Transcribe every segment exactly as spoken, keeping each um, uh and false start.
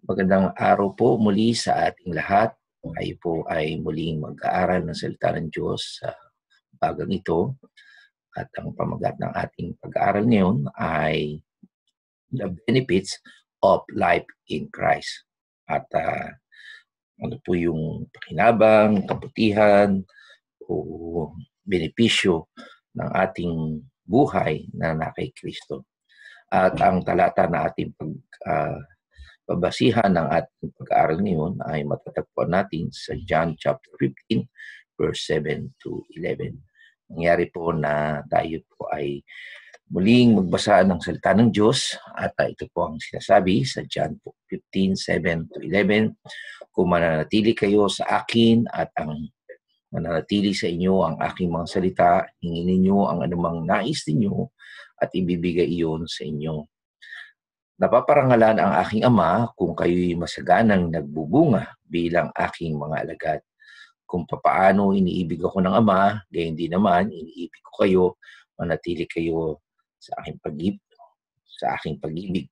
Magandang araw po muli sa ating lahat. Tayo po ay muling mag-aaral ng salita ng Diyos sa umagang ito. At ang pamagat ng ating pag-aaral ngayon ay the benefits of life in Christ. At uh, ano po yung pakinabang, kabutihan o benepisyo ng ating buhay na nakay Kristo. At ang talata na ating pag uh, Babasihan ng ating pag-aaral ngayon ay matatagpuan natin sa John chapter fifteen, verse seven to eleven. Nangyari po na tayo po ay muling magbasa ng salita ng Diyos at uh, ito po ang sinasabi sa John fifteen, seven to eleven. Kung mananatili kayo sa akin at ang mananatili sa inyo ang aking mga salita, hingin ninyo ang anumang nais ninyo at ibibigay iyon sa inyo. Napaparangalan ang aking Ama kung kayo'y masaganang nagbubunga bilang aking mga alagad. Kung papaano iniibig ako ng Ama, gayon din naman iniibig ko kayo, manatili kayo sa aking pag-ibig. Sa aking pag-ibig.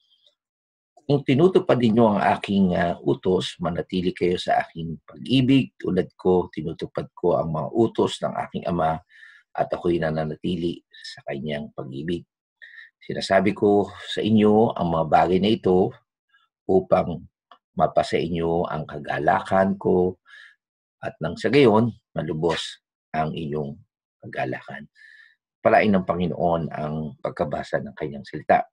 Kung tinutupad ninyo ang aking uh, utos, manatili kayo sa aking pag-ibig. Tulad ko, tinutupad ko ang mga utos ng aking Ama at ako'y nananatili sa kanyang pag-ibig. Sinasabi ko sa inyo ang mga bagay na ito upang mapasa inyo ang kagalakan ko at nang sa gayon, malubos ang inyong kagalakan. Palain ng Panginoon ang pagkabasa ng kanyang salita.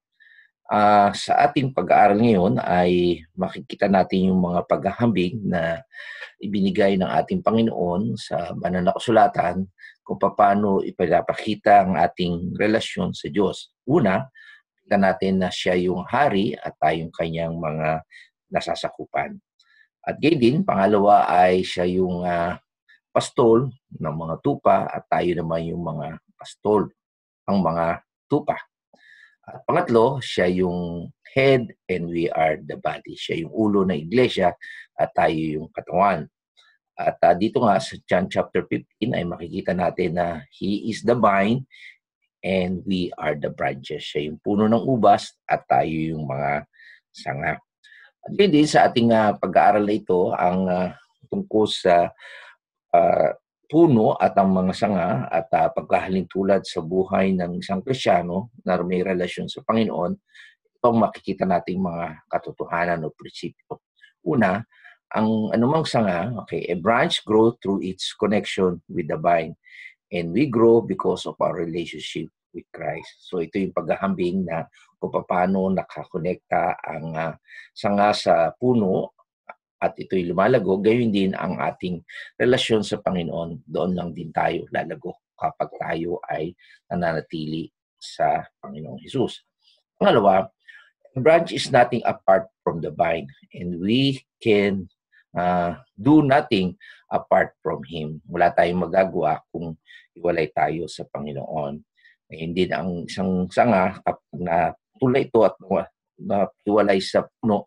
Uh, sa ating pag-aaral ngayon ay makikita natin yung mga paghahambing na ibinigay ng ating Panginoon sa banal na kasulatan kung paano ipinapakita ang ating relasyon sa Diyos. Una, kita natin na siya yung hari at tayong kanyang mga nasasakupan. At gayon din, pangalawa ay siya yung uh, pastol ng mga tupa at tayo naman yung mga pastol, ang mga tupa. At pangatlo, siya yung head and we are the body. Siya yung ulo ng iglesia at tayo yung katawan. At uh, dito nga sa John chapter fifteen ay makikita natin na He is the vine and we are the branches. Siya yung puno ng ubas at tayo yung mga sanga. At din sa ating uh, pag-aaral na ito, ang uh, tungkol sa uh, puno at ang mga sanga at uh, pagkahalintulad sa buhay ng isang Kristiyano na may relasyon sa Panginoon, ito ang makikita nating mga katotohanan o prinsipyo. Una, ang anumang sanga, okay, a branch grows through its connection with the vine and we grow because of our relationship with Christ. So ito yung paghahambing na kung paano nakakonekta ang uh, sanga sa puno at ito'y lumalago, gayon din ang ating relasyon sa Panginoon. Doon lang din tayo lalago kapag tayo ay nananatili sa Panginoong Hesus. Pangalawa, a branch is nothing apart from the vine and we can uh, do nothing apart from Him. Wala tayong magagawa kung iwalay tayo sa Panginoon. Eh, hindi na ang isang sanga kapag natulay ito at napiwalay sa puno,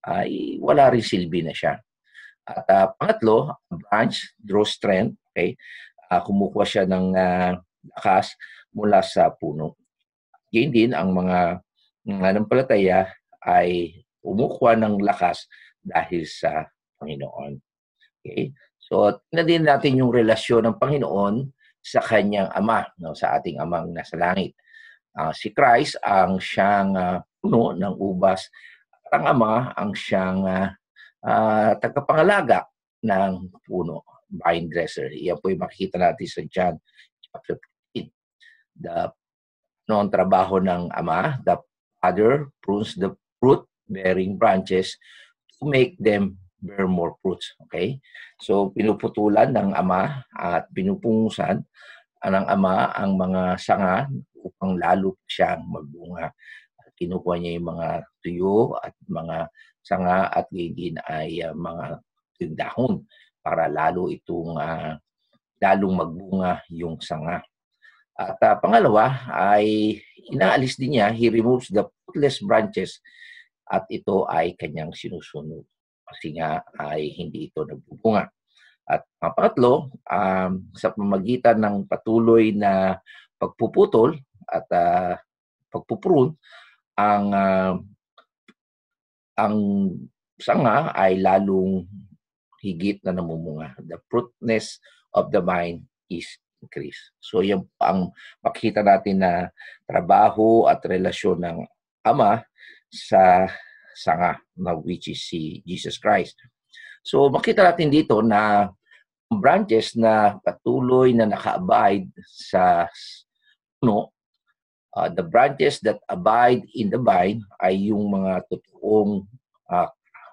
ay uh, wala rin silbi na siya. At uh, pangatlo, a branch draws strength. Okay? Uh, kumukuha siya ng uh, lakas mula sa puno. Gayun din, ang mga nanampalataya ay kumukuha ng lakas dahil sa Panginoon. Okay? So, tingnan din natin yung relasyon ng Panginoon sa kanyang Ama, no? Sa ating Amang nasa langit. Uh, si Christ ang siyang uh, puno ng ubas. Ang Ama ang siyang uh, uh, tagapangalaga ng puno, vine dresser. Iyan po yung makikita natin sa John chapter fifteen. The, no, ang trabaho ng Ama, the Father prunes the fruit-bearing branches to make them bear more fruits. Okay? So, pinuputulan ng Ama at pinupungusan ng Ama ang mga sanga upang lalo siyang magbunga. Kinukuha niya yung mga tuyo at mga sanga at gayon din ay uh, mga dahon para lalo itong uh, lalong magbunga yung sanga. At uh, pangalawa ay inaalis din niya, He removes the fruitless branches at ito ay kanyang sinusunod kasi nga ay hindi ito nagbubunga. At ang pangatlo, um, sa pamamagitan ng patuloy na pagpuputol at uh, pagpuprune, ang uh, ang sanga ay lalong higit na namumunga. The fruitfulness of the vine is increased. So yan ang makita natin na trabaho at relasyon ng Ama sa sanga, na which is si Jesus Christ. So makita natin dito na branches na patuloy na naka-abide sa puno, uh, the branches that abide in the vine ay yung mga totoong uh,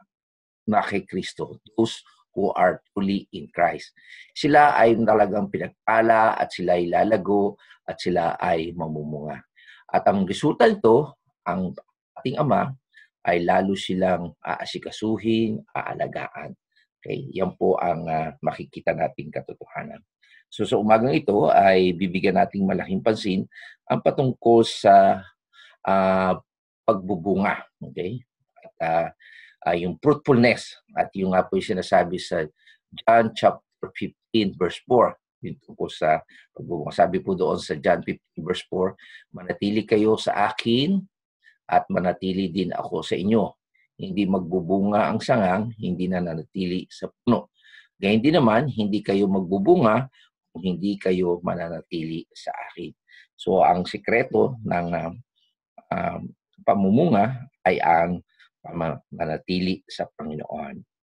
na kay Kristo, those who are truly in Christ. Sila ay talagang pinagpala at sila ay lalago at sila ay mamumunga. At ang resulta nito, ang ating Ama ay lalo silang aasikasuhin, aalagaan. Okay? Yan po ang uh, makikita nating katotohanan. So sa umagang ito ay bibigyan nating malaking pansin ang patungkol sa uh, pagbubunga. Okay? At uh, Uh, yung fruitfulness, at yung nga po yung sinasabi sa John chapter fifteen verse four, yung tungkol sa pagbubunga. Sabi po doon sa John fifteen verse four, manatili kayo sa akin at manatili din ako sa inyo. Hindi magbubunga ang sangang, hindi na nanatili sa puno. Gayun din naman, hindi kayo magbubunga kung hindi kayo mananatili sa akin. So ang sikreto ng uh, uh, pamumunga ay ang manatili sa Panginoon.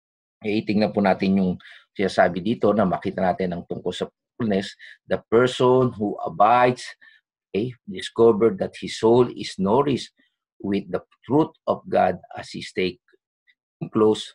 E, tingnan po natin yung sinasabi dito na makita natin ang tungkol sa fullness. The person who abides, okay, discovered that his soul is nourished with the truth of God as he stays in close,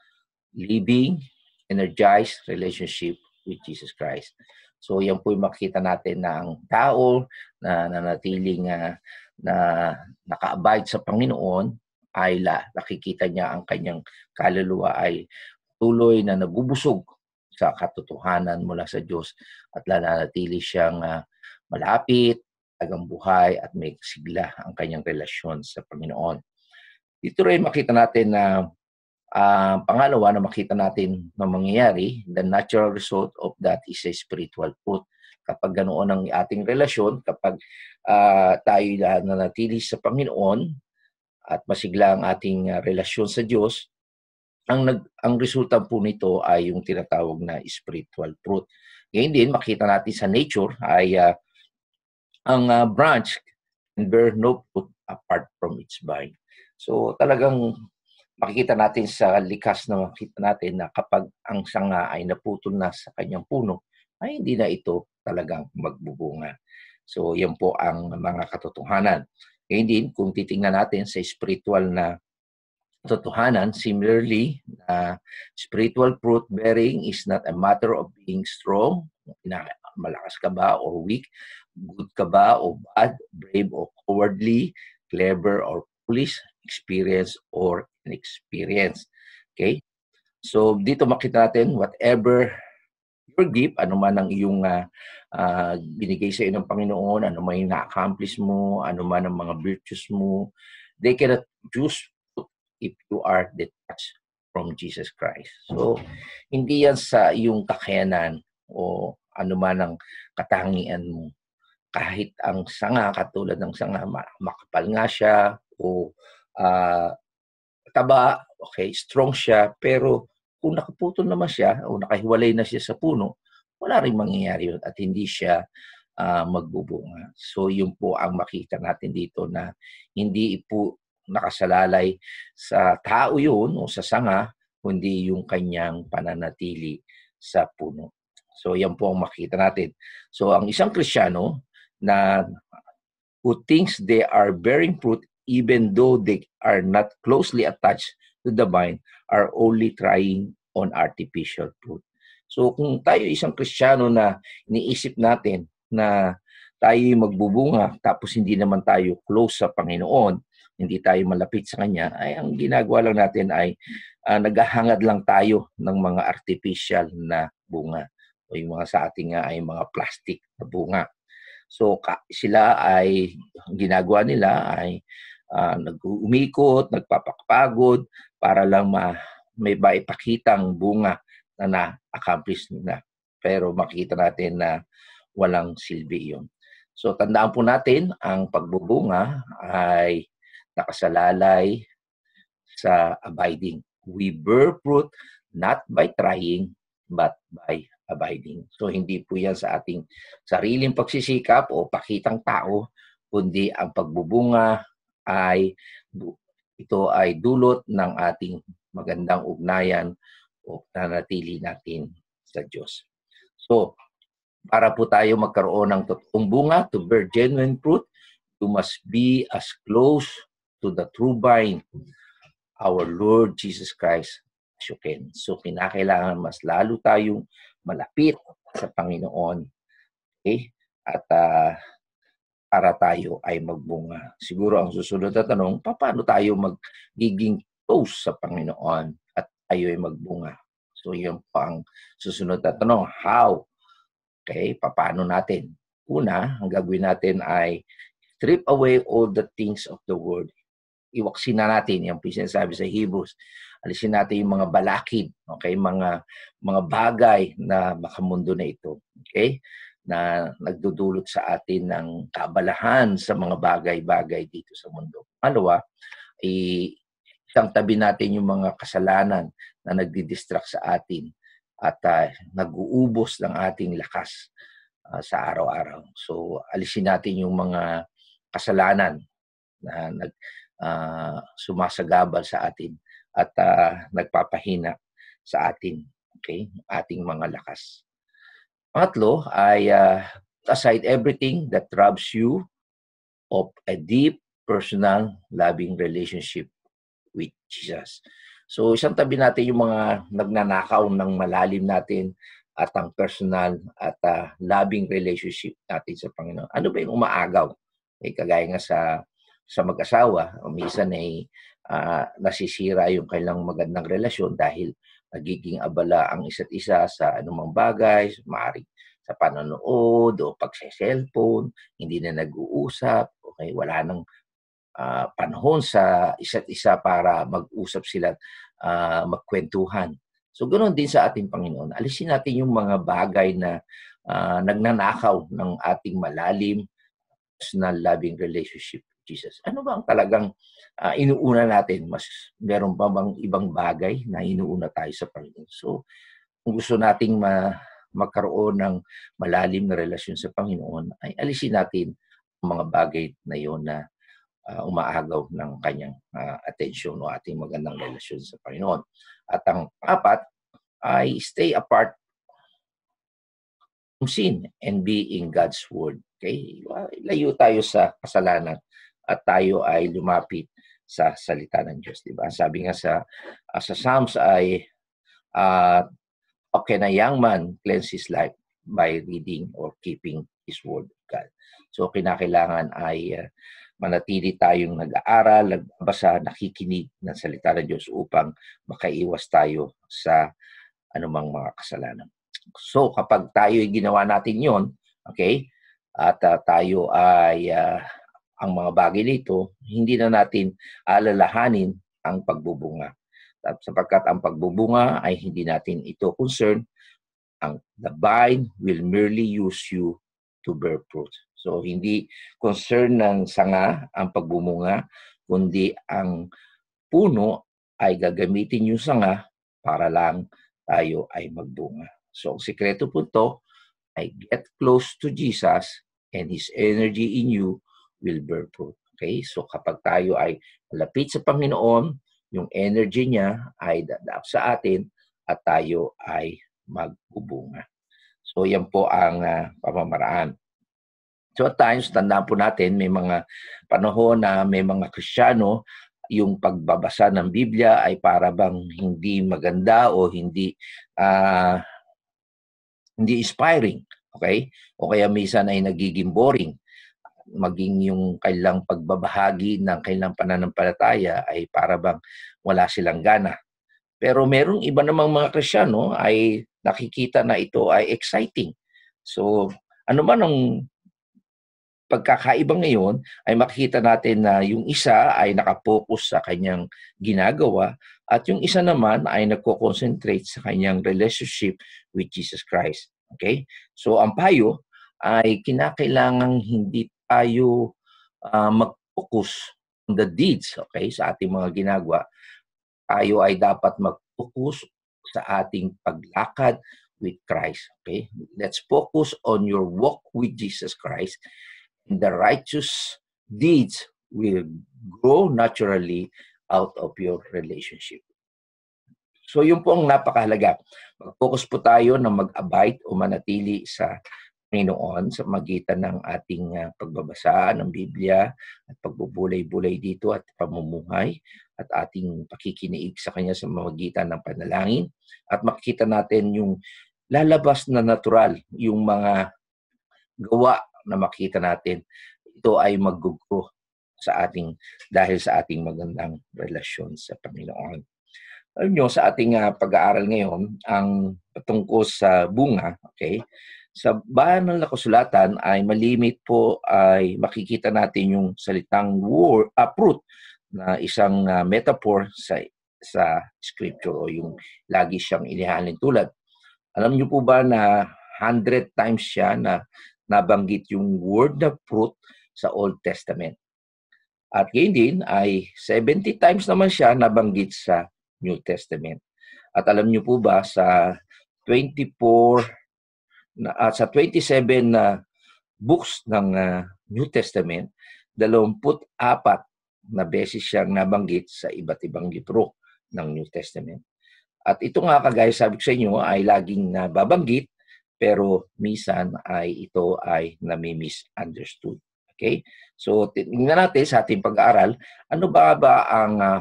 living, energized relationship with Jesus Christ. So yan po yung makita natin na ang tao na nanatiling uh, na naka-abide sa Panginoon ay la, nakikita niya ang kanyang kaluluwa ay tuloy na nabubusog sa katotohanan mula sa Diyos at nananatili siyang uh, malapit, tagang buhay at may sigla ang kanyang relasyon sa Panginoon. Dito rin makita natin na uh, pangalawa na makita natin na mangyayari, the natural result of that is a spiritual fruit. Kapag ganoon ang ating relasyon, kapag uh, tayo na nanatili sa Panginoon, at masigla ang ating uh, relasyon sa Diyos, ang nag ang resulta po nito ay yung tinatawag na spiritual fruit. Ngayon din, makita natin sa nature ay uh, ang uh, branch can bear no fruit apart from its vine. So talagang makikita natin sa likas na makita natin na kapag ang sanga ay naputol na sa kanyang puno, ay hindi na ito talagang magbubunga. So yan po ang mga katotohanan. Ngayon din, kung titingnan natin sa spiritual na katotohanan, similarly, uh, spiritual fruit bearing is not a matter of being strong, malakas ka ba or weak, good ka ba o bad, brave or cowardly, clever or foolish, experienced or inexperienced. Okay? So, dito makita natin, whatever your gift, ano man ang iyong uh, uh, binigay sa iyo ng Panginoon, ano man yung na-accomplish mo, ano man ang mga virtues mo, they cannot choose if you are detached from Jesus Christ. So, hindi yan sa iyong kakayanan o ano man ang katangian mo. Kahit ang sanga, katulad ng sanga, makapal nga siya o uh, taba, okay, strong siya, pero kung nakaputol naman siya o nakahiwalay na siya sa puno, wala rin mangyayari yun at hindi siya uh, magbubunga. So yun po ang makita natin dito na hindi po nakasalalay sa tao yun o sa sanga, kundi yung kanyang pananatili sa puno. So yan po ang makita natin. So ang isang Kristiyano na who thinks they are bearing fruit even though they are not closely attached to the vine are only trying on artificial fruit. So kung tayo isang Kristiyano na iniisip natin na tayo magbubunga tapos hindi naman tayo close sa Panginoon, hindi tayo malapit sa Kanya, ay ang ginagawa lang natin ay uh, naghahangad lang tayo ng mga artificial na bunga. O yung mga sa ating nga ay mga plastic na bunga. So ka, sila ay, ginagawa nila ay uh, nag-umikot, nagpapakpagod para lang ma, may maipakitang bunga na na-accomplish nila. Pero makita natin na walang silbi yun. So tandaan po natin, ang pagbubunga ay nakasalalay sa abiding. we bear fruit not by trying, but by abiding. So hindi po yan sa ating sariling pagsisikap o pakitang tao, kundi ang pagbubunga ay ito ay dulot ng ating magandang ugnayan o nanatili natin sa Diyos. So, para po tayo magkaroon ng totoong bunga, to bear genuine fruit, you must be as close to the true vine, our Lord Jesus Christ, as you can. So, kinakailangan mas lalo tayong malapit sa Panginoon. Okay? At uh, para tayo ay magbunga. Siguro ang susunod na tanong, paano tayo magiging close sa Panginoon at tayo ay magbunga? So, yun po ang susunod na tanong. How? Okay, paano natin? Una, ang gagawin natin ay strip away all the things of the world. Iwaksin na natin, yung sinasabi sa Hebrews. Alisin natin yung mga balakid, okay, mga mga bagay na makamundo na ito, okay, na nagdudulot sa atin ng kaabalahan sa mga bagay-bagay dito sa mundo. Pangalawa, isang tabi natin yung mga kasalanan na nagdi-distract sa atin at uh, nag-uubos ng ating lakas uh, sa araw-araw. So, alisin natin yung mga kasalanan na nag uh, sumasagabal sa atin at uh, nagpapahina sa atin, okay, ating mga lakas. Pangatlo ay uh, aside everything that robs you of a deep, personal, loving relationship with Jesus. So, isang tabi natin yung mga nagnanakaw ng malalim natin at ang personal at uh, loving relationship natin sa Panginoon. Ano ba yung umaagaw? Eh, kagaya nga sa, sa mag-asawa, minsan ay uh, nasisira yung kailang magandang relasyon dahil nagiging abala ang isa't isa sa anumang bagay, maaaring sa panonood o pagse-cellphone, hindi na nag-uusap, okay, wala nang uh, panahon sa isa't isa para mag-usap sila, uh, magkwentuhan. So, ganoon din sa ating Panginoon. Alisin natin yung mga bagay na uh, nagnanakaw ng ating malalim, personal, loving relationship with Jesus. Ano ba ang talagang uh, inuuna natin? Mas meron pa bang ibang bagay na inuuna tayo sa Panginoon? So, kung gusto nating ma magkaroon ng malalim na relasyon sa Panginoon, ay alisin natin ang mga bagay na yon na uh, umaagaw ng kanyang uh, atensyon o ating magandang relasyon sa Panginoon. At ang apat ay stay apart from sin and be in God's Word. Okay? Layo tayo sa kasalanan at tayo ay lumapit sa salita ng Diyos. Diba? Sabi nga sa, uh, sa Psalms ay uh, how can a young man cleanse his life by reading or keeping His Word of God? So, kinakailangan ay uh, manatili tayong nag-aaral, nagbabasa, nakikinig ng salita ng Diyos upang makaiwas tayo sa anumang mga kasalanan. So, kapag tayo ay ginawa natin yon, okay, at uh, tayo ay uh, ang mga bagay nito, hindi na natin alalahanin ang pagbubunga. Sapagkat ang pagbubunga ay hindi natin ito concern, ang the vine will merely use you to bear fruit. So, hindi concern ng sanga ang pagbubunga, kundi ang puno ay gagamitin yung sanga para lang tayo ay magbunga. So, ang sikreto po ito ay get close to Jesus and His energy in you will bear fruit. Okay? So, kapag tayo ay malapit sa Panginoon, yung energy niya ay dadap sa atin at tayo ay magbubunga. So, yan po ang uh, pamamaraan. So, at times, tandaan po natin, may mga panahon na may mga Kristiyano, yung pagbabasa ng Biblia ay para bang hindi maganda o hindi uh, hindi inspiring. Okay? O kaya minsan ay nagiging boring. Maging yung kailang pagbabahagi ng kailang pananampalataya ay para bang wala silang gana. Pero merong iba namang mga Kristiyano ay nakikita na ito ay exciting. So, ano man ang pagkakaiba ngayon ay makikita natin na yung isa ay nakapokus sa kanyang ginagawa at yung isa naman ay nagko-concentrate sa kanyang relationship with Jesus Christ. Okay? So, ang payo ay kinakailangang hindi tayo uh, mag-focus on the deeds, okay, sa ating mga ginagawa, tayo ay dapat mag-focus sa ating paglakad with Christ. Okay? Let's focus on your walk with Jesus Christ, and the righteous deeds will grow naturally out of your relationship. So yun po ang napakahalaga. Mag-focus po tayo na mag-abide o manatili sa Panginoon sa magitan ng ating uh, pagbabasa ng Biblia at pagbubulay-bulay dito at pamumuhay at ating pakikiniig sa Kanya sa magitan ng panalangin, at makikita natin yung lalabas na natural, yung mga gawa na makita natin. Ito ay mag-grow sa ating, dahil sa ating magandang relasyon sa Panginoon. Alam nyo, sa ating uh, pag-aaral ngayon, ang patungkol sa bunga, okay? Sa banal na kasulatan ay malimit po ay makikita natin yung salitang word, uh, fruit na isang uh, metaphor sa sa scripture o yung lagi siyang inihalin tulad. Alam niyo po ba na one hundred times siya na nabanggit yung word na fruit sa Old Testament. At ngayon din ay seventy times naman siya nabanggit sa New Testament. At alam niyo po ba sa twenty-four na uh, sa twenty-seven na uh, books ng uh, New Testament, twenty-four na beses siyang nabanggit sa iba't ibang libro ng New Testament. At ito nga, kagaya sabi ko sa inyo, ay laging nababanggit, pero minsan ay ito ay nami-misunderstood. Okay? So tingnan natin sa ating pag-aaral, ano ba ba ang uh,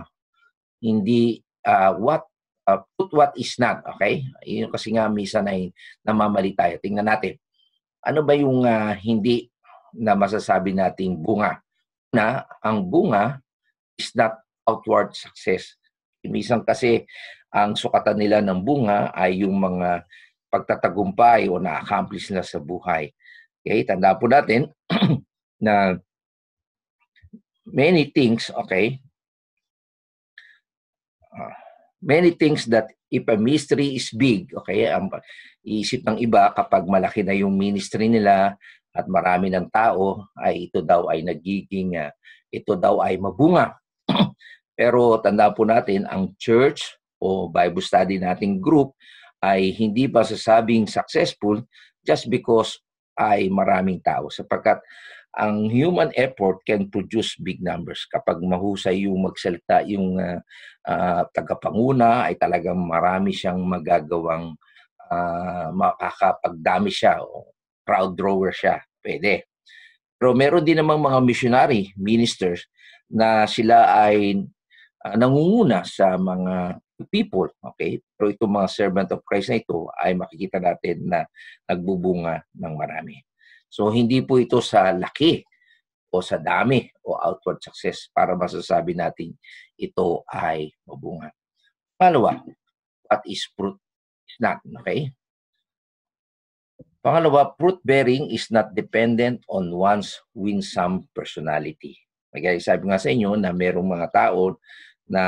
hindi uh, what Uh, put what is not, okay? Yun kasi nga minsan ay namamali tayo. Tingnan natin. Ano ba yung uh, hindi na masasabi nating bunga? Na ang bunga is not outward success. Minsan kasi ang sukatan nila ng bunga ay yung mga pagtatagumpay o na-accomplish nila sa buhay. Okay? Tandaan po natin na many things, okay? Uh, Many things that if a ministry is big, okay, ang iisip ng iba kapag malaki na yung ministry nila at marami ng tao, ay ito daw ay nagiging, uh, ito daw ay mabunga. Pero tandaan po natin, ang church o Bible study nating group ay hindi ba sasabing successful just because ay maraming tao. Sapagkat ang human effort can produce big numbers. Kapag mahusay yung magsalita, yung uh, uh, tagapanguna, ay talagang marami siyang magagawang uh, makakapagdami siya o crowd drawer siya. Pwede. Pero meron din namang mga missionary ministers na sila ay uh, nangunguna sa mga people. Okay? Pero itong mga servant of Christ na ito ay makikita natin na nagbubunga ng marami. So, hindi po ito sa laki o sa dami o outward success para masasabi natin ito ay mabunga. Pangalawa, what is fruit is not. Okay? Pangalawa, fruit bearing is not dependent on one's winsome personality. Kaya sabi nga sa inyo na merong mga tao na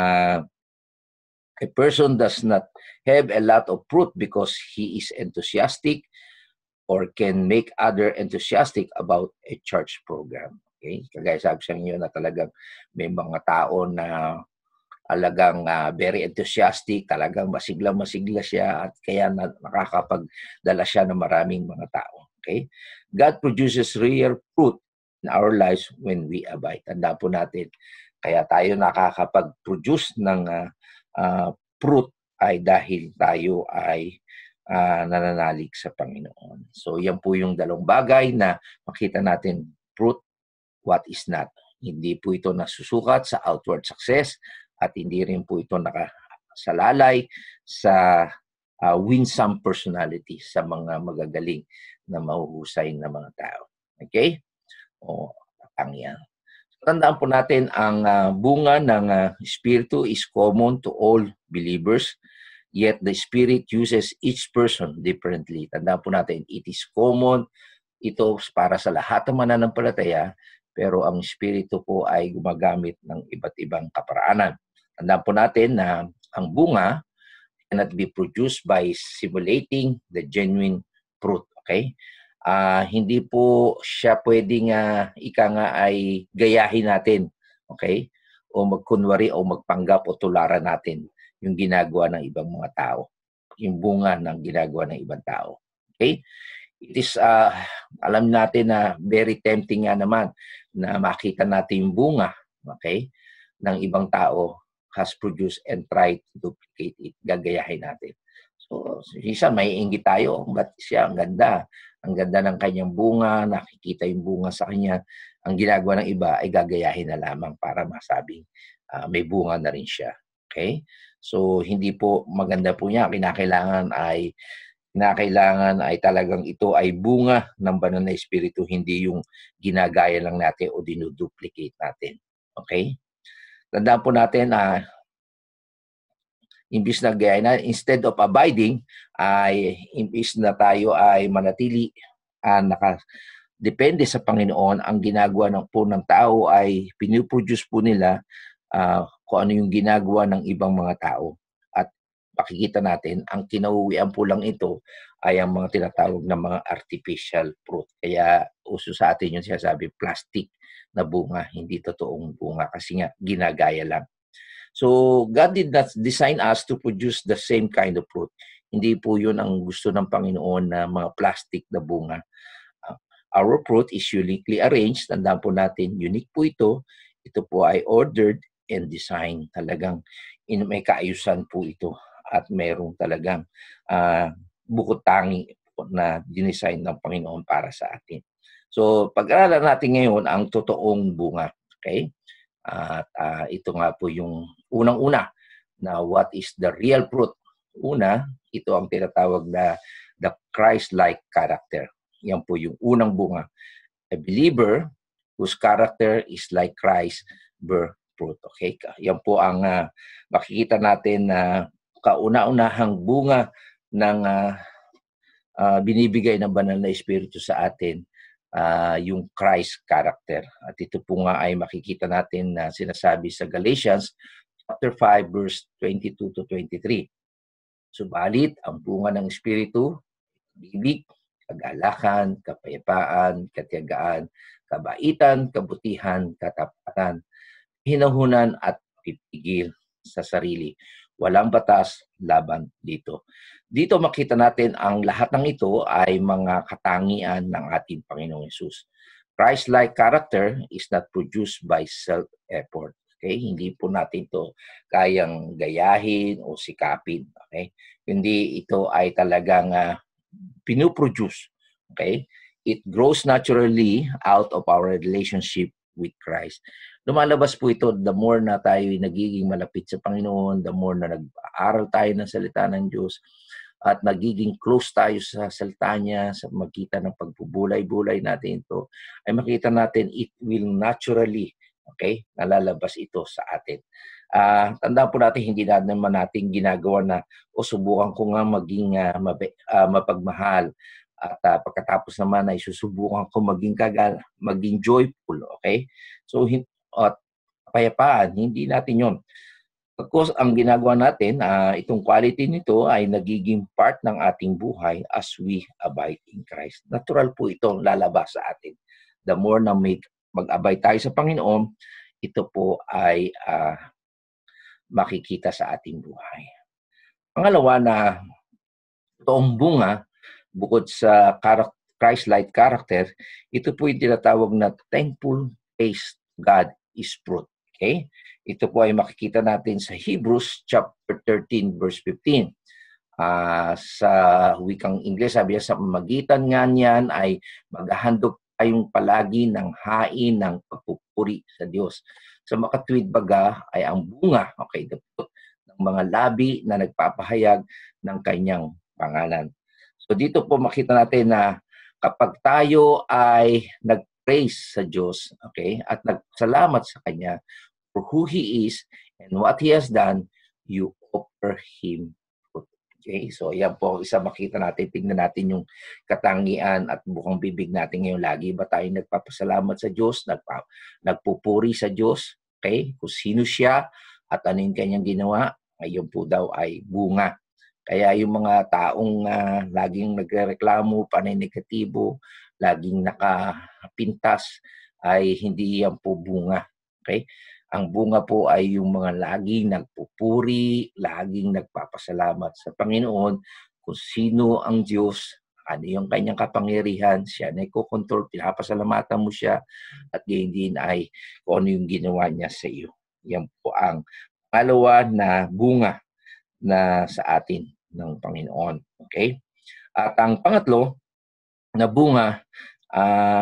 a person does not have a lot of fruit because he is enthusiastic or can make other enthusiastic about a church program. Okay? Kagaya sabi sa inyo na talagang may mga tao na alagang uh, very enthusiastic, talagang masigla-masigla siya at kaya na, nakakapagdala siya ng maraming mga tao. Okay? God produces real fruit in our lives when we abide. Tandaan po natin, kaya tayo nakakapag-produce ng uh, uh, fruit ay dahil tayo ay Uh, nananalig sa Panginoon. So, yan po yung dalawang bagay na makita natin, fruit, what is not. Hindi po ito nasusukat sa outward success at hindi rin po ito nakasalalay sa uh, winsome personality, sa mga magagaling na mahuhusay na mga tao. Okay? O, ang yan. So, tandaan po natin, ang uh, bunga ng uh, Espiritu is common to all believers. Yet the Spirit uses each person differently. Tandaan po natin, it is common. Ito para sa lahat ng mananampalataya, pero ang Espiritu po ay gumagamit ng iba't ibang kaparaanan. Tandaan po natin na ang bunga cannot be produced by simulating the genuine fruit. Okay? Uh, hindi po siya pwedeng uh, ika nga ay gayahin natin. Okay? o magkunwari o magpanggap o tularan natin yung ginagawa ng ibang mga tao, yung bunga ng ginagawa ng ibang tao. Okay? It is, uh, alam natin na very tempting nga naman na makita natin yung bunga, okay, ng ibang tao has produced and try to duplicate it, gagayahin natin. So, isa may inggit tayo, ba't siya, ang ganda. Ang ganda ng kanyang bunga, nakikita yung bunga sa kanya. Ang ginagawa ng iba ay gagayahin na lamang para masabing uh, may bunga na rin siya. Okay? So, hindi po maganda po niya. Kinakailangan ay kinakailangan ay talagang ito ay bunga ng banal na espiritu, hindi yung ginagaya lang natin o dinuduplicate natin. Okay? Tandaan po natin na uh, imbis na gaya na, instead of abiding, ay imbis na tayo ay manatili, uh, naka, depende sa Panginoon, ang ginagawa ng po ng tao ay pinuproduce po nila uh, kung ano yung ginagawa ng ibang mga tao. At pakikita natin, ang kinauwian po lang ito ay ang mga tinatawag na mga artificial fruit. Kaya uso sa atin yung sinasabi, plastic na bunga, hindi totoong bunga kasi nga ginagaya lang. So, God did not design us to produce the same kind of fruit. Hindi po yun ang gusto ng Panginoon na mga plastic na bunga. Uh, our fruit is uniquely arranged. Tandaan po natin, unique po ito. Ito po ay ordered and designed. Talagang in, may kaayusan po ito. At mayroong talagang uh, bukod tangi na dinesign ng Panginoon para sa atin. So, pag-aralan natin ngayon ang totoong bunga. Okay? At uh, ito nga po yung unang-una na what is the real fruit. Una, ito ang tinatawag na the Christ-like character. Yan po yung unang bunga. A believer whose character is like Christ bear fruit. Okay? Yan po ang uh, makikita natin na uh, kauna-unahang bunga ng uh, uh, binibigay ng banal na espiritu sa atin. Uh, yung Christ character. At ito po nga ay makikita natin na sinasabi sa Galatians chapter five verse twenty-two to twenty-three. Subalit, ang bunga ng espiritu, pag-ibig, kagalakan, kapayapaan, katiyagaan, kabaitan, kabutihan, katapatan, hinahunan at pipigil sa sarili. Walang batas laban dito. Dito makita natin ang lahat ng ito ay mga katangian ng ating Panginoong Hesus. Christ-like character is not produced by self-effort. Okay? Hindi po natin ito kayang gayahin o sikapin. Okay? Hindi ito ay talagang uh, pinuproduce. Okay? It grows naturally out of our relationship with Christ. Lumalabas po ito the more na tayo nagiging malapit sa Panginoon, the more na nag-aaral tayo ng salita ng Diyos, at nagiging close tayo sa salita niya, sa magitan ng pagbubulay-bulay natin ito, ay makita natin it will naturally, okay, nalalabas ito sa atin. Uh, tandaan po natin, hindi na naman natin ginagawa na, o subukan ko nga maging uh, mabe, uh, mapagmahal, at uh, pagkatapos naman ay susubukan ko maging kagal, maging joyful, okay? So, at kapayapaan, hindi natin yon. Because ang ginagawa natin, uh, itong quality nito ay nagiging part ng ating buhay as we abide in Christ. Natural po itong lalabas sa atin. The more na may mag-abide tayo sa Panginoon, ito po ay uh, makikita sa ating buhay. Pangalawa na toong bunga, bukod sa Christ-like character, ito po yung tinatawag na thankful taste God is fruit. Okay? Ito po ay makikita natin sa Hebrews chapter thirteen verse fifteen. Uh, sa wikang Ingles, sabi niya, sa magitan nga niyan ay maghahandog tayong palagi ng hain ng pagpupuri sa Diyos. Sa makatwid baga ay ang bunga, okay, the fruit ng mga labi na nagpapahayag ng kanyang pangalan. So dito po makita natin na kapag tayo ay nag-praise sa Diyos, okay, at nagsalamat sa Kanya for who He is and what He has done, you offer Him fruit. Okay, so yan po isa makita natin, tingnan natin yung katangian at bukang bibig natin ngayon. Lagi ba tayo nagpapasalamat sa Diyos, nagpa, nagpupuri sa Diyos, okay, kung sino siya at ano yung kanyang ginawa, ngayon po daw ay bunga. Kaya yung mga taong uh, laging nagrereklamo, panay negatibo, laging nakapintas, ay hindi yan po bunga. Okay? Ang bunga po ay yung mga laging nagpupuri, laging nagpapasalamat sa Panginoon kung sino ang Diyos, ano yung kanyang kapangyarihan, siya na ikokontrol, pinapasalamatan mo siya, at gayon din ay kung ano yung ginawa niya sa iyo. Yan po ang pangalawa na bunga na sa atin ng Panginoon. Okay? At ang pangatlo na bunga uh,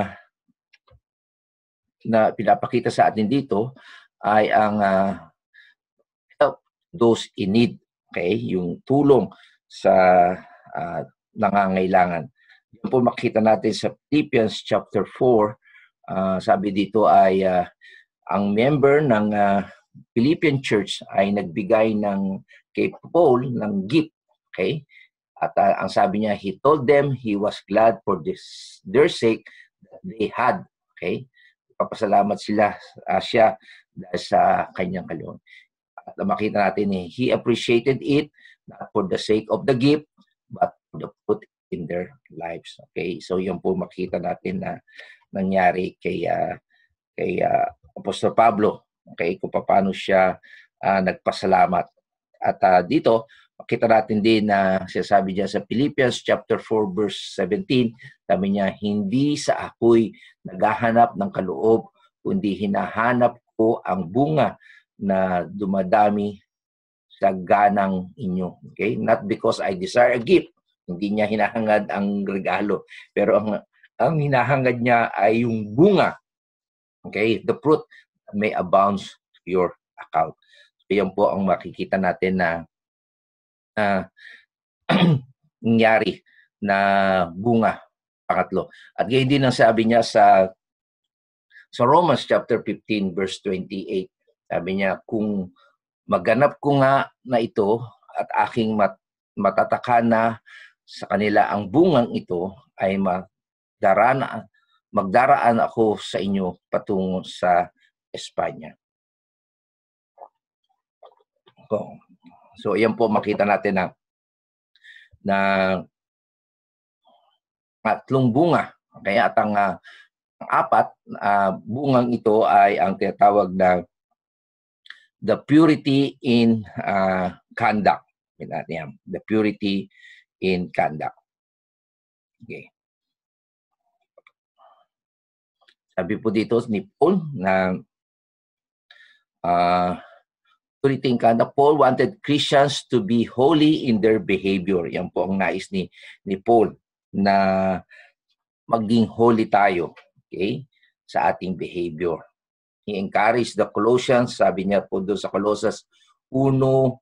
na pinapakita sa atin dito ay ang uh, help those in need. Okay? Yung tulong sa uh, nangangailangan. Yan po makita natin sa Philippians chapter four. Uh, sabi dito ay uh, ang member ng uh, Philippian Church ay nagbigay ng kay Paul ng gift. Okay? At uh, ang sabi niya, he told them he was glad for this their sake that they had. Okay? Papasalamat sila uh, siya dahil sa kanyang kalooban. At makita natin eh, he appreciated it not for the sake of the gift but for the put in their lives. Okay? So yun po makita natin na nangyari kay uh, kay uh, Apostol Pablo. Okay? Kung paano siya uh, nagpasalamat. At uh, dito makita natin din na sinasabi niya sa Philippians chapter four verse seventeen, sabi niya, hindi sa ako'y naghahanap ng kaloob, kundi hinahanap ko ang bunga na dumadami sa ganang inyo. Okay? Not because I desire a gift. Hindi niya hinahangad ang regalo. Pero ang, ang hinahangad niya ay yung bunga. Okay? The fruit may abound to your account. So yan po ang makikita natin na Uh, nangyari na bunga, pangatlo. At gayon din ang sabi niya sa sa Romans chapter fifteen verse twenty-eight. Sabi niya, kung maganap ko nga na ito at aking mat, matatakhan na sa kanila ang bungang ito ay magdaraan, magdaraan ako sa inyo patungo sa Espanya. So, So, ayan po, makita natin na na tatlong bunga. Kaya at ang, uh, ang apat, uh, bungang ito ay ang tinatawag na the purity in uh, conduct. The purity in conduct. Okay. Sabi po dito ni Paul na uh, purity in conduct. Paul wanted Christians to be holy in their behavior. Yan po ang nais ni, ni Paul na maging holy tayo, okay, sa ating behavior. He encouraged the Colossians, sabi niya po doon sa Colossus one,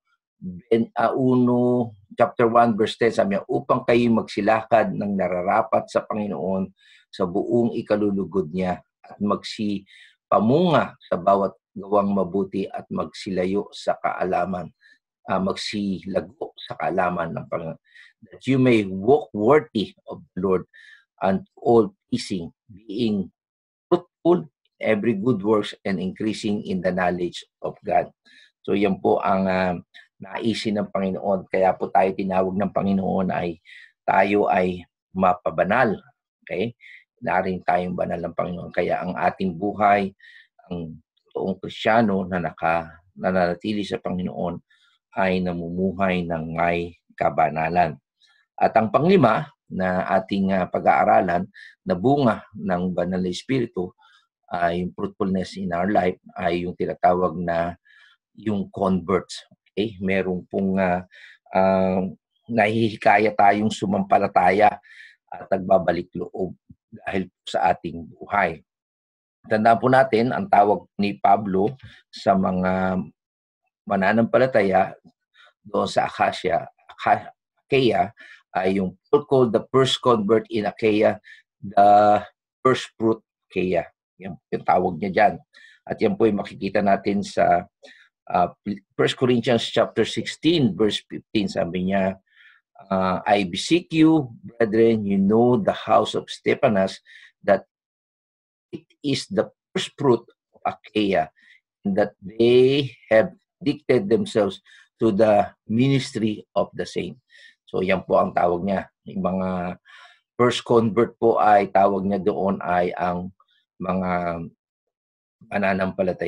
chapter one, verse ten, sabi niya, upang kayo magsilakad ng nararapat sa Panginoon sa buong ikalulugod niya at magsipamunga sa bawat gawang mabuti at magsilayo sa kaalaman, uh, magsilago sa kaalaman ng Panginoon, that you may walk worthy of the Lord and all pleasing, being fruitful in every good works and increasing in the knowledge of God. So yan po ang uh, naisin ng Panginoon. Kaya po tayo tinawag ng Panginoon ay tayo ay mapabanal. Okay? Naring tayong banal ng Panginoon. Kaya ang ating buhay, ang toong Kristiyano na naka, nananatili sa Panginoon ay namumuhay ng may kabanalan. At ang panglima na ating uh, pag-aaralan na bunga ng banal na Espiritu ay uh, yung fruitfulness in our life ay yung tinatawag na yung converts. Okay? Merong pong uh, uh, nahihikaya tayong sumampalataya at nagbabalik loob dahil sa ating buhay. Tandaan po natin, ang tawag ni Pablo sa mga mananampalataya doon sa Acacia, Achaia, ay yung Paul called the first convert in Achaia, the first fruit Achaia. Yan yung tawag niya dyan. At yan po yung makikita natin sa uh, First Corinthians chapter sixteen, verse fifteen. Sabi niya, uh, I beseech you, brethren, you know the house of Stephanas, that it is the first fruit of Achaia, and that they have addicted themselves to the ministry of the saint. So yan po ang tawag niya. Yung mga first convert po ay tawag niya doon ay ang mga mananampalataya.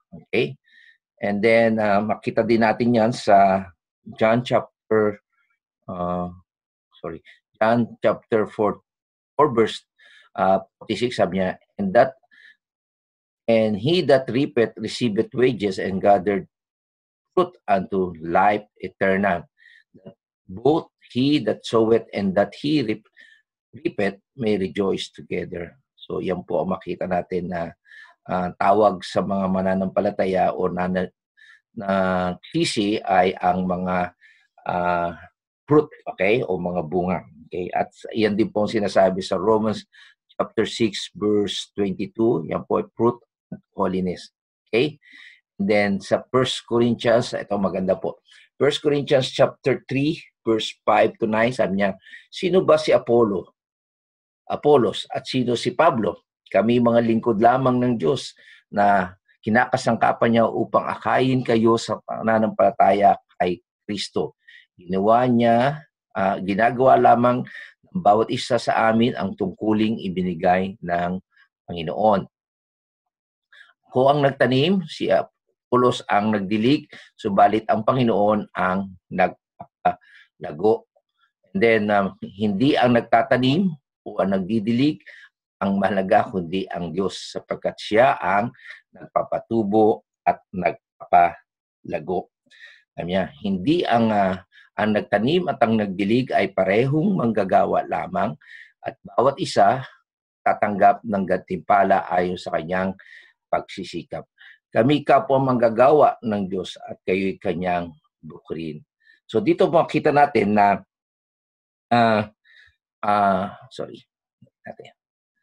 Okay? And then, uh, makita din natin yan sa John chapter, uh, sorry, John chapter four, four verse uh, forty-six, sabi niya, and that, and he that reapeth receiveth wages and gathered fruit unto life eternal. Both he that soweth and that he reap, reapeth may rejoice together. So yan po ang makita natin na uh, tawag sa mga mananampalataya o na, na sisi ay ang mga uh, fruit, okay, o mga bunga. Okay? At yan din po ang sinasabi sa Romans chapter six verse twenty-two, yan po ay fruit of holiness. Okay? And then sa First Corinthians, ito maganda po. First Corinthians chapter three verse five to nine, sabi niya, sino ba si Apollo? Apollos at sino si Pablo? Kami mga lingkod lamang ng Diyos na kinakasangkapan niya upang akayin kayo sa pananampalataya kay Kristo. Ginawa niya, uh, ginagawa lamang ng bawat isa sa amin ang tungkuling ibinigay ng Panginoon. Ako ang nagtanim, si Apollos ang nagdilig, subalit ang Panginoon ang nagpapalago. And then, um, hindi ang nagtatanim o ang nagdidilig ang mahalaga, kundi ang Diyos, sapagkat siya ang nagpapatubo at nagpapalago. Kanya, hindi ang, uh, ang nagtanim at ang nagdilig ay parehong manggagawa lamang at bawat isa tatanggap ng gantimpala ayon sa kanyang pagsisikap. Kami kapwa manggagawa ng Diyos at kayo'y kanyang bukirin. So dito makita natin na uh, uh, sorry, natin.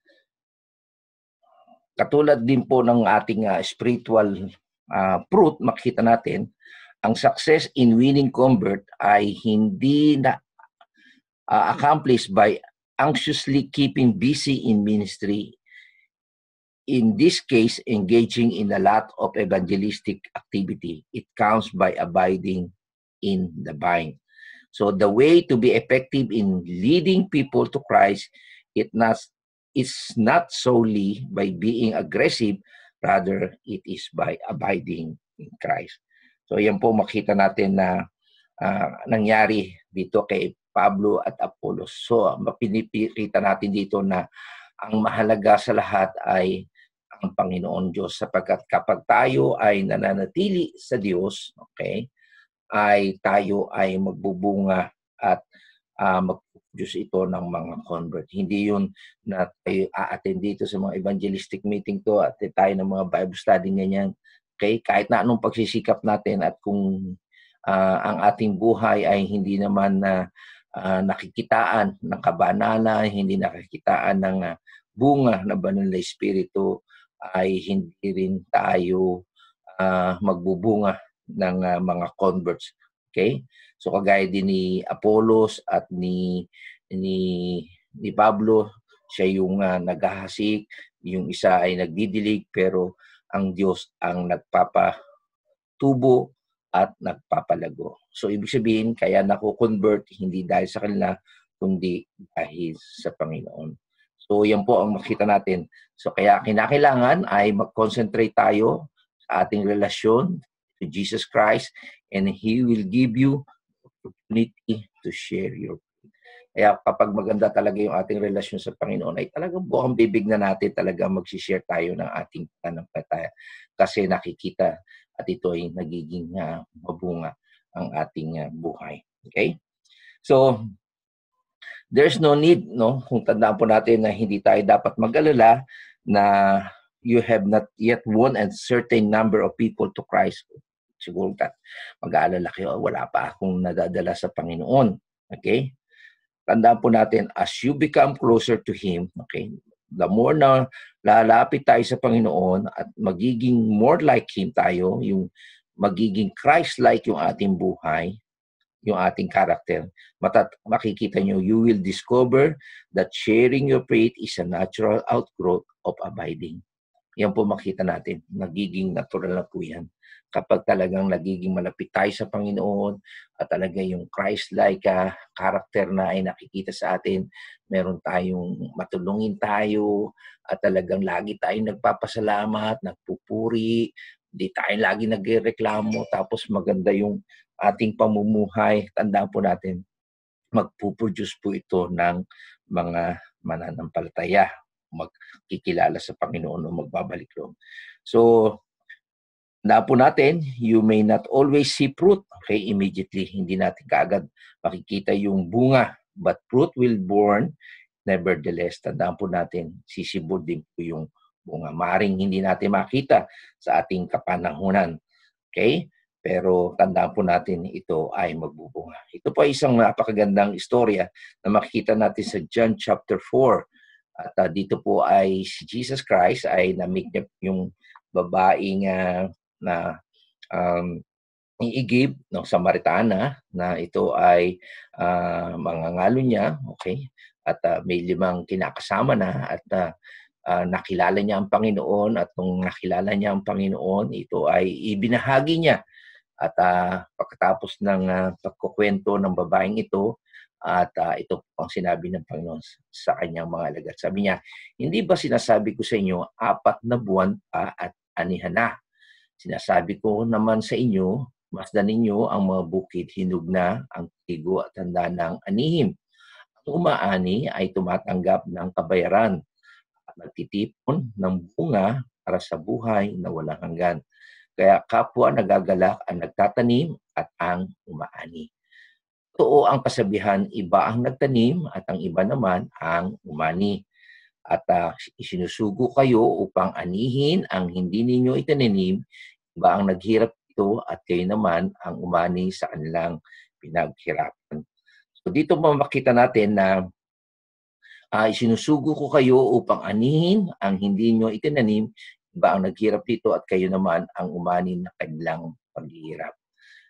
Katulad din po ng ating uh, spiritual uh, fruit, makita natin, ang success in winning convert ay hindi na uh, accomplished by anxiously keeping busy in ministry. In this case, engaging in a lot of evangelistic activity. It counts by abiding in the vine. So the way to be effective in leading people to Christ, it not it's not solely by being aggressive, rather it is by abiding in Christ. So yan po makita natin na uh, nangyari dito kay Pablo at Apollos. So mapinipikita natin dito na ang mahalaga sa lahat ay ang Panginoon Diyos, sapagkat kapag tayo ay nananatili sa Diyos, okay, ay tayo ay magbubunga at uh, mag-produce ito ng mga convert. Hindi yun na tayo a-attend dito sa mga evangelistic meeting to at tayo ng mga Bible study ganyan. Okay? Kahit na anong pagsisikap natin at kung uh, ang ating buhay ay hindi naman na uh, nakikitaan ng kabanala, hindi nakikitaan ng uh, bunga na banal na espiritu, ay hindi rin tayo uh, magbubunga ng uh, mga converts. Okay? So kagaya din ni Apollos at ni ni ni Pablo, siya yung uh, naghahasik, yung isa ay nagdidilig, pero ang Diyos ang nagpapatubo at nagpapalago. So ibig sabihin, kaya nako-convert hindi dahil sa kanila, kundi dahil sa Panginoon. So yan po ang makita natin. So kaya kinakailangan ay mag-concentrate tayo sa ating relasyon to Jesus Christ, and He will give you opportunity to share your faith. Kaya kapag maganda talaga yung ating relasyon sa Panginoon, ay talagang buong bibig na natin talaga mag-share tayo ng ating pananampalataya kasi nakikita at ito ay nagiging uh, mabunga ang ating uh, buhay. Okay? So, there's no need, no? Kung tandaan po natin na hindi tayo dapat mag-alala na you have not yet won a certain number of people to Christ. Siguro that mag-aalala kayo, wala pa akong nadadala sa Panginoon. Okay? Tandaan po natin, as you become closer to Him, okay, the more na lalapit tayo sa Panginoon at magiging more like Him tayo, yung magiging Christ-like yung ating buhay, yung ating character, matat makikita nyo, you will discover that sharing your faith is a natural outgrowth of abiding. Yan po makita natin, nagiging natural na po yan. Kapag talagang nagiging malapit tayo sa Panginoon at talaga yung Christ-like uh, character na ay nakikita sa atin, meron tayong matulungin tayo at talagang lagi tayong nagpapasalamat, nagpupuri, Hindi tayo lagi nagrereklamo tapos maganda yung ating pamumuhay. Tandaan po natin, magpuproduce po ito ng mga mananampalataya, magkikilala sa Panginoon o magbabalik loob. So, tandaan po natin, you may not always see fruit, okay, immediately. Hindi natin kaagad makikita yung bunga, but fruit will born nevertheless. Tandaan po natin, sisibol din po yung bunga. Maaring hindi natin makita sa ating kapanahunan. Okay? Pero tandaan po natin, ito ay magbubunga. Ito po ay isang napakagandang istorya na makikita natin sa John chapter four. At uh, dito po ay si Jesus Christ ay na-meet niya yung babaeng uh, na um, iigib ng Samaritana na ito ay uh, mangangalo niya. Okay? At uh, may limang kinakasama na at uh, uh, nakilala niya ang Panginoon at nung nakilala niya ang Panginoon, ito ay ibinahagi niya. At uh, pagkatapos ng uh, pagkukwento ng babaeng ito, at uh, ito po ang sinabi ng Panginoon sa kanyang mga alagad. Sabi niya, hindi ba sinasabi ko sa inyo, apat na buwan pa at anihan na? Sinasabi ko naman sa inyo, masdan ninyo ang mga bukid, hinog na ang tigo at handa ng anihim. Ang umaani ay tumatanggap ng kabayaran at nagtitipon ng bunga para sa buhay na walang hanggan. Kaya kapwa nagagalak ang nagtatanim at ang umaani. Totoo ang kasabihan, iba ang nagtanim at ang iba naman ang umani. At uh, isinusugo kayo upang anihin ang hindi ninyo itinanim, iba ang naghirap ito at kayo naman ang umani sa kanilang pinaghirapan. So dito makita natin na uh, isinusugo ko kayo upang anihin ang hindi niyo itinanim, iba ang naghirap dito at kayo naman ang umani na kanilang paghihirap.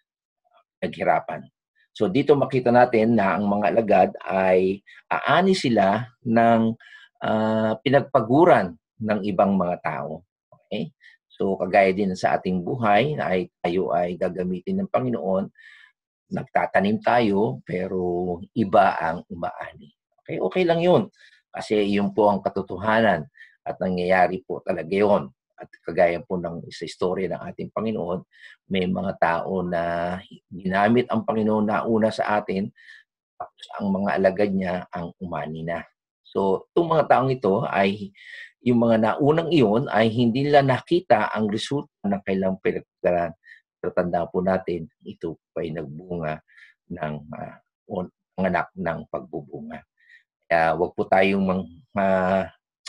Naghirapan. So dito makita natin na ang mga alagad ay aani sila ng uh, pinagpaguran ng ibang mga tao. Okay? So kagaya din sa ating buhay na ay tayo ay gagamitin ng Panginoon, nagtatanim tayo pero iba ang umaani. Okay, okay lang 'yun. Kasi 'yun po ang katotohanan at nangyayari po talaga 'yun. At kagaya po ng sa istorya ng ating Panginoon, may mga tao na ginamit ang Panginoon na una sa atin, tapos ang mga alagad niya ang umani na. So, itong mga taong ito ay, yung mga naunang iyon ay hindi nila nakita ang resulta ng kailang pinagdaanan. Pero tandaan po natin, ito pa ay nagbunga ng uh, anak ng pagbubunga. Kaya wag po tayong mang, uh,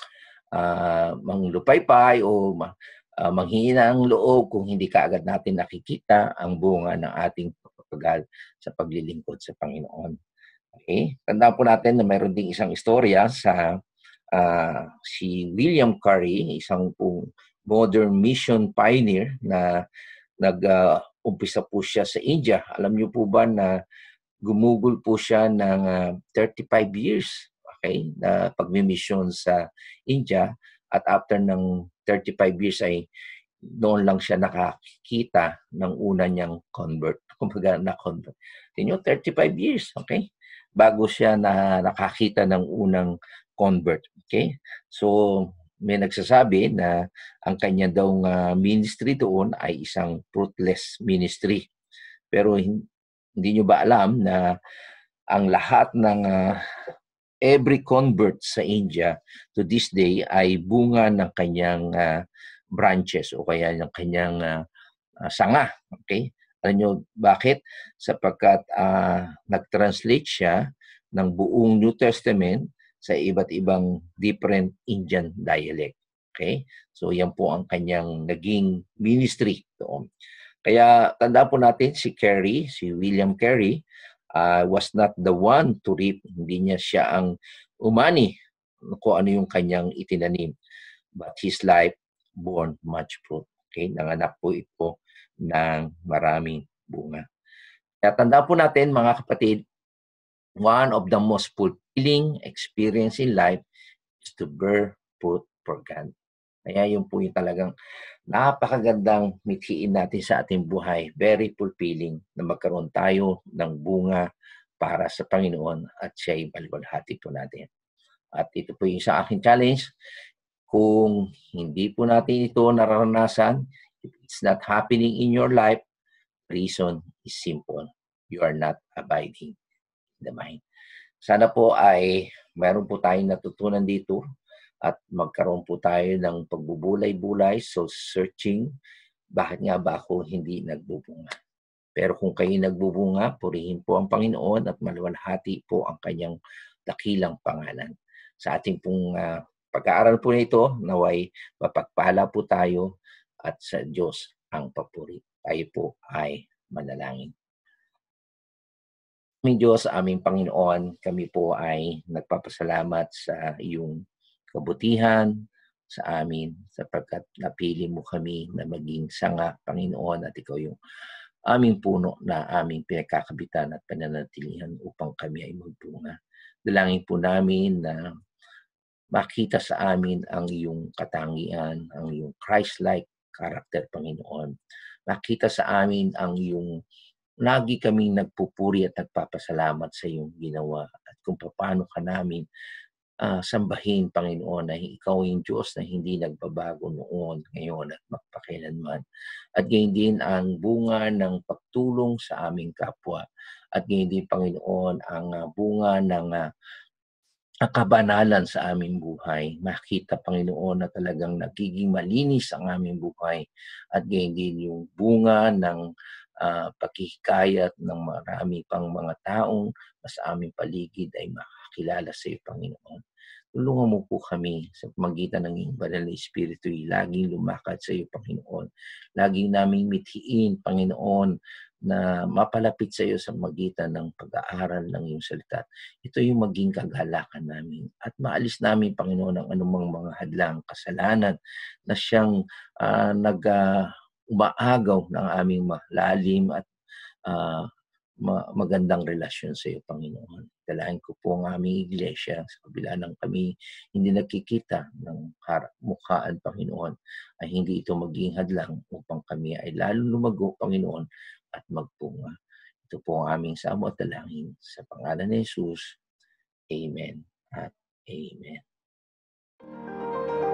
uh, manglupaypay o uh, manghihina ang loob kung hindi kaagad natin nakikita ang bunga ng ating pagpapagal sa paglilingkod sa Panginoon. Okay? Tandaan po natin na mayroon ding isang istorya sa uh, si William Carey, isang pong modern mission pioneer na nag-umpisa uh, po siya sa India. Alam niyo po ba na gumugol po siya ng uh, thirty-five years, okay, na pagmi-mission sa India, at after ng thirty-five years ay noon lang siya nakakita ng una niyang convert. Kumbaga na-convert. Tingnan niyo, thirty-five years, okay? Bago siya na nakakita ng unang convert, okay? So, may nagsasabi na ang kanya daw uh, ministry doon ay isang fruitless ministry. Pero hindi nyo ba alam na ang lahat ng uh, every convert sa India to this day ay bunga ng kanyang uh, branches o kaya ng kanyang uh, uh, sanga. Okay? Alam nyo bakit? Sapagkat uh, nag-translate siya ng buong New Testament sa iba't ibang different Indian dialect. Okay? So yan po ang kanyang naging ministry doon. Kaya tandaan po natin si Carey, si William Carey, uh, was not the one to reap. Hindi niya siya ang umani kung ano yung kanyang itinanim. But his life born much fruit. Okay? Nanganak po ito ng maraming bunga. Kaya tandaan po natin mga kapatid, one of the most fulfilling experience in life is to bear fruit for God. Kaya yun po yung talagang napakagandang mithiin natin sa ating buhay. Very fulfilling na magkaroon tayo ng bunga para sa Panginoon at siya'y balwalhati po natin. At ito po yung sa aking challenge. Kung hindi po natin ito nararanasan, it's not happening in your life, reason is simple. You are not abiding in the mind. Sana po ay meron po tayong natutunan dito at magkaroon po tayo ng pagbubulay-bulay, so searching, bakit nga ba ako hindi nagbubunga? Pero kung kayo nagbubunga, purihin po ang Panginoon at maluwalhati po ang kanyang dakilang pangalan. Sa ating pong uh, pag-aaral po nito, naway mapagpala po tayo at sa Diyos ang papuri. Tayo po ay manalangin. Aming Diyos, aming Panginoon, kami po ay nagpapasalamat sa iyong kabutihan sa amin sapagkat napili mo kami na maging sanga, Panginoon, at ikaw yung aming puno na aming pinagkakabitan at pananatilihan upang kami ay magbunga. Dalangin po namin na makita sa amin ang iyong katangian, ang iyong Christ-like character, Panginoon. Makita sa amin ang iyong lagi kaming nagpupuri at nagpapasalamat sa iyong ginawa at kung paano ka namin uh, sambahin, Panginoon, na ikaw yung Diyos na hindi nagbabago noon, ngayon at magpakailanman. At gayon din ang bunga ng pagtulong sa aming kapwa. At gayon din, Panginoon, ang uh, bunga ng uh, ang kabanalan sa aming buhay. Makita, Panginoon, na talagang nagiging malinis ang aming buhay. At gayon din yung bunga ng Uh, pakihikayat ng marami pang mga taong sa aming paligid ay makakilala sa iyo, Panginoon. Tulungan mo po kami sa pamagitan ng iyong banal na Espiritu, laging lumakad sa iyo, Panginoon. Laging naming mithiin, Panginoon, na mapalapit sa iyo sa magitan ng pag-aaral ng iyong salita. Ito yung maging kagalakan namin. At maalis namin, Panginoon, ang anumang mga hadlang, kasalanan na siyang uh, nag- uh, umaagaw ng aming malalim at uh, ma- magandang relasyon sa iyo, Panginoon. Dalangin ko po ang aming iglesia sa kabila ng kami hindi nakikita ng mukhaan, Panginoon, ay hindi ito maging hadlang upang kami ay lalo lumago, Panginoon, at magpunga. Ito po ang aming samo at dalangin sa pangalan ni Jesus. Amen at Amen.